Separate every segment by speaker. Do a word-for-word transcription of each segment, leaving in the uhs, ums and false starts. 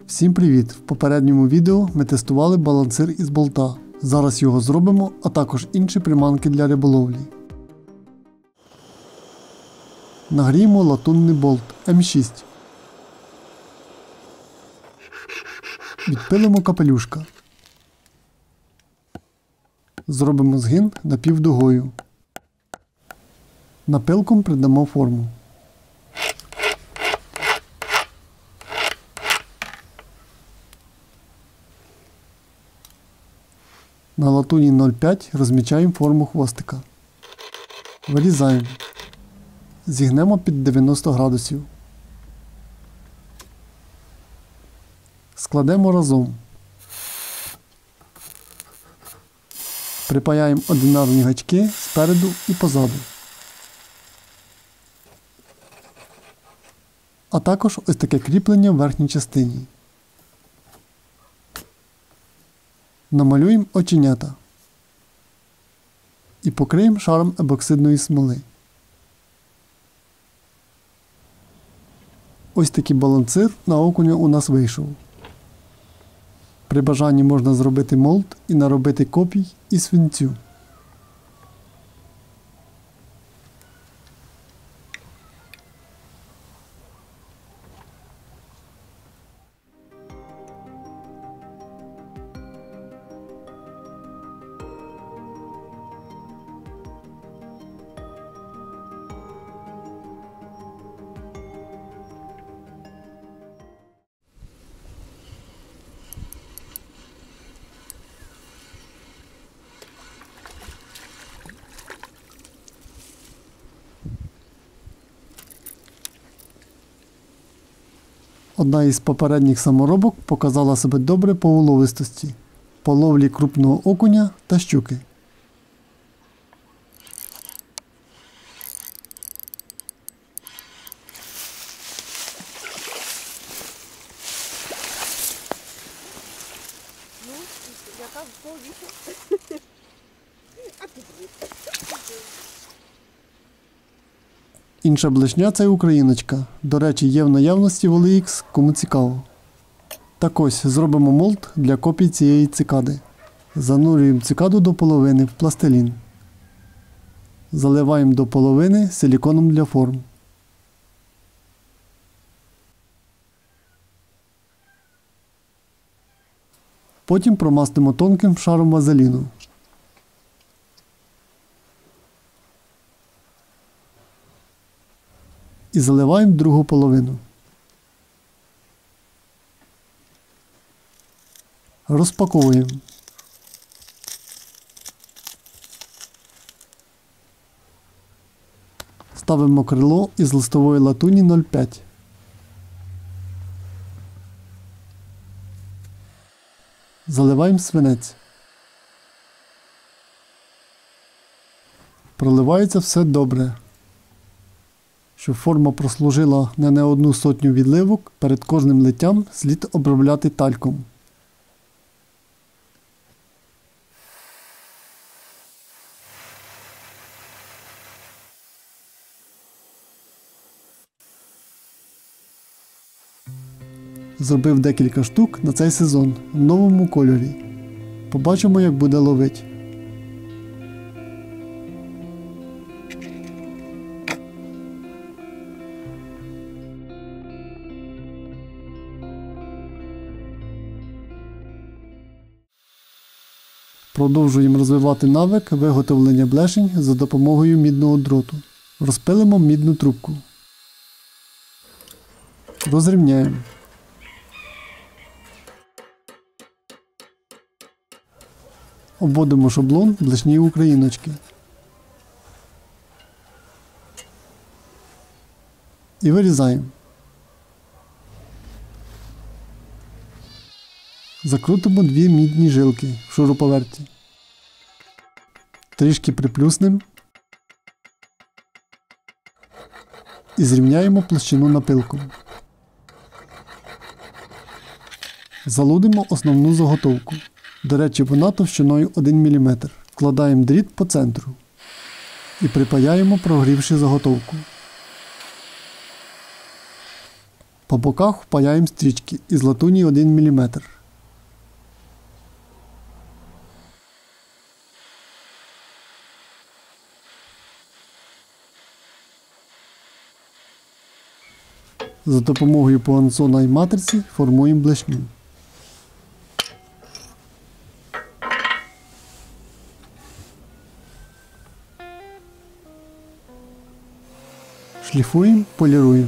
Speaker 1: Всім привіт! В попередньому відео ми тестували балансир із болта. Зараз його зробимо, а також інші приманки для риболовлі. Нагріємо латунний болт М шість. Відпилимо капелюшка. Зробимо згин напівдугою. Напилком придамо форму. На латуні нуль п'ять розмічаємо форму хвостика. Вирізаємо. Зігнемо під дев'яносто градусів. Складемо разом. Припаяємо одинарні гачки спереду і позаду. А також ось таке кріплення в верхній частині. Намалюємо оченята і покриємо шаром епоксидної смоли. Ось такий балансир на окуня у нас вийшов. При бажанні можна зробити молот і наробити копій і свинцю. Одна із попередніх саморобок показала себе добре по уловистості, по ловлі крупного окуня та щуки.
Speaker 2: Ну, яка повітря. А тут
Speaker 1: Інша блешня – це україночка. До речі, є в наявності в Олі Ікс, кому цікаво. Так ось, зробимо молот для копій цієї цикади. Занурюємо цикаду до половини в пластилін. Заливаємо до половини силіконом для форм. Потім промастимо тонким шаром вазеліну. І заливаємо другу половину. Розпаковуємо. Ставимо крило із листової латуні нуль п'ять. Заливаємо свинець. Проливається все добре. Щоб форма прослужила не на одну сотню відливок, перед кожним литтям слід обробляти тальком. Зробив декілька штук на цей сезон в новому кольорі. Побачимо, як буде ловить. Продовжуємо розвивати навик виготовлення блешень за допомогою мідного дроту. Розпилимо мідну трубку. Розрівняємо. Обводимо шаблон блешні україночки. І вирізаємо. Закрутимо дві мідні жилки в шуруповерті. Трішки приплюснемо і зрівняємо площину напилком. Залудимо основну заготовку. До речі, вона товщиною один міліметр. Вкладаємо дріт по центру і припаяємо, прогрівши заготовку. По боках впаяємо стрічки із латуні один міліметр. За допомогою пуансона і матриці формуємо блешню. Шліфуємо, поліруємо.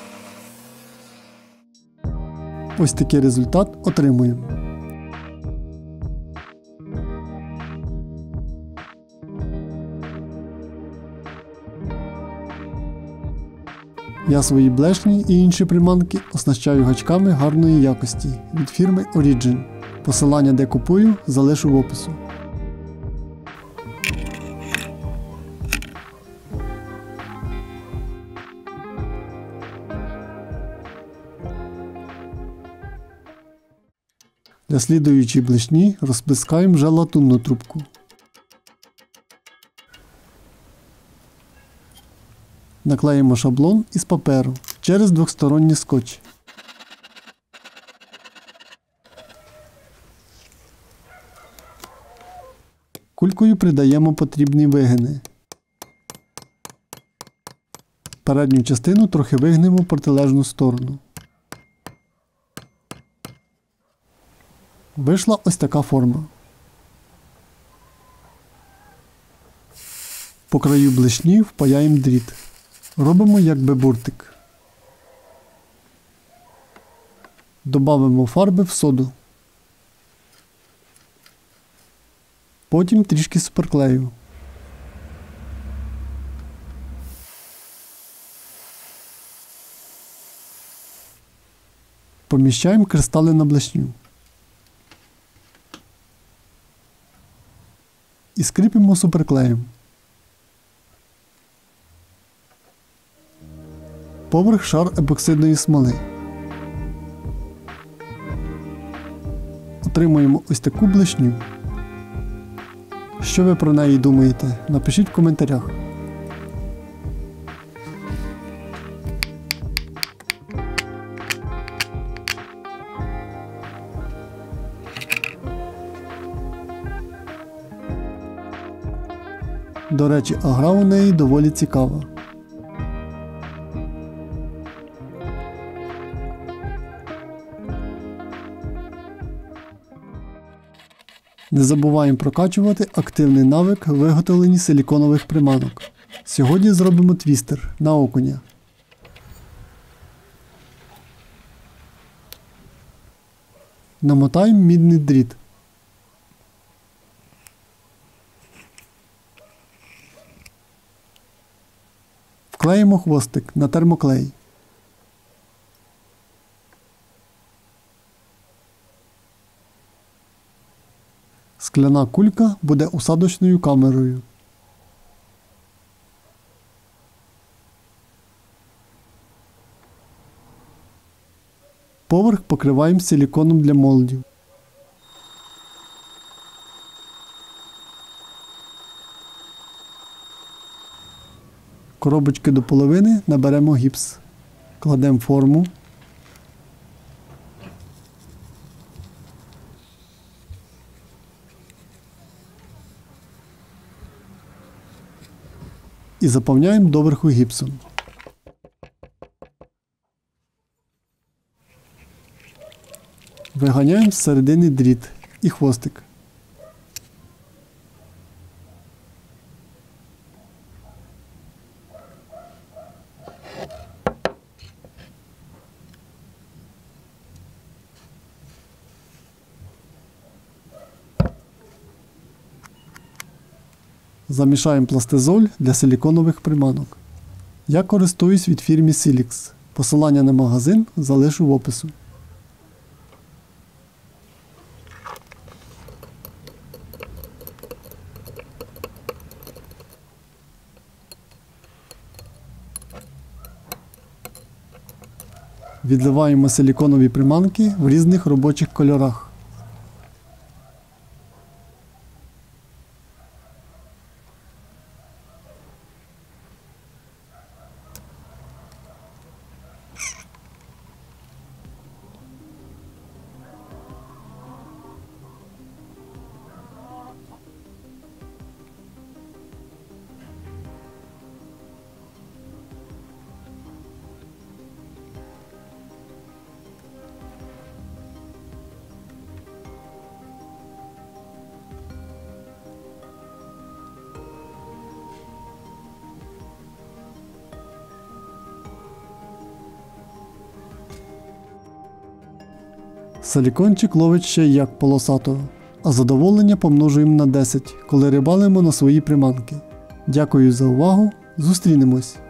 Speaker 1: Ось такий результат отримуємо. Я свої блешні і інші приманки оснащаю гачками гарної якості від фірми Origin. Посилання, де купую, залишу в опису. Для слідуючої блешні розплескаємо вже латунну трубку. Наклеїмо шаблон із паперу через двосторонній скотч. Кулькою придаємо потрібні вигини. Передню частину трохи вигнемо в протилежну сторону. Вийшла ось така форма. По краю блешні впаяємо дріт. Робимо якби буртик. Добавимо фарби в соду. Потім трішки суперклею. Поміщаємо кристали на блешню. І скріпимо суперклеєм. Поверх шар епоксидної смоли. Отримуємо ось таку блешню. Що ви про неї думаєте? Напишіть в коментарях. До речі, а гра у неї доволі цікава. Не забуваємо прокачувати активний навик виготовлення силіконових приманок. Сьогодні зробимо твістер на окуня. Намотаємо мідний дріт. Вклеїмо хвостик на термоклей. Скляна кулька буде усадочною камерою. Поверх покриваємо силіконом для молдів. Коробочки до половини наберемо гіпс. Кладемо форму. І заповняємо доверху гіпсом. Виганяємо з середини дріт і хвостик. Замішаємо пластизоль для силіконових приманок. Я користуюсь від фірми Silix. Посилання на магазин залишу в опису. Відливаємо силіконові приманки в різних робочих кольорах. Силікончик ловить ще й як полосатого, а задоволення помножуємо на десять, коли рибалимо на свої приманки. Дякую за увагу, зустрінемось!